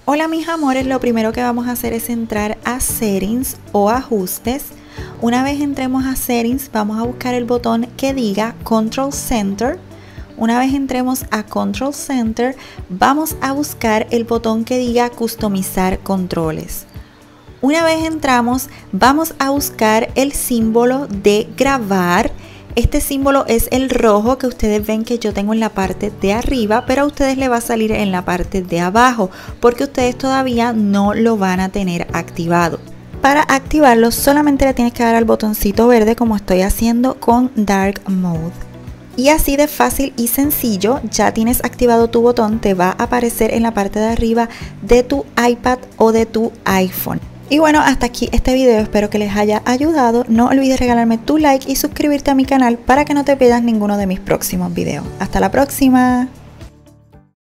Hola mis amores, lo primero que vamos a hacer es entrar a Settings o Ajustes. Una vez entremos a Settings, vamos a buscar el botón que diga Control Center. Una vez entremos a Control Center, vamos a buscar el botón que diga Customizar controles. Una vez entramos, vamos a buscar el símbolo de grabar. Este símbolo es el rojo que ustedes ven que yo tengo en la parte de arriba, pero a ustedes les va a salir en la parte de abajo porque ustedes todavía no lo van a tener activado. Para activarlo solamente le tienes que dar al botoncito verde como estoy haciendo con Dark Mode. Y así de fácil y sencillo, ya tienes activado tu botón, te va a aparecer en la parte de arriba de tu iPad o de tu iPhone. Y bueno, hasta aquí este video, espero que les haya ayudado. No olvides regalarme tu like y suscribirte a mi canal para que no te pierdas ninguno de mis próximos videos. Hasta la próxima.